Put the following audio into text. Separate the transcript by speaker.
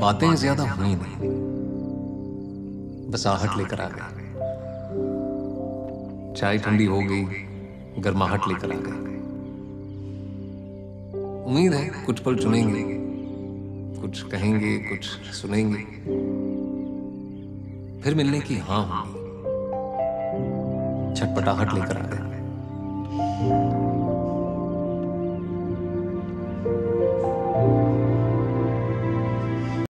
Speaker 1: बातें ज्यादा हुई नहीं, बस आहट लेकर आ गए। चाय ठंडी हो गई, गर्माहट लेकर आ गए। उम्मीद है कुछ पल चुनेंगे, कुछ कहेंगे, कुछ सुनेंगे, फिर मिलने की हाँ होगी। छटपटाहट लेकर आ गए।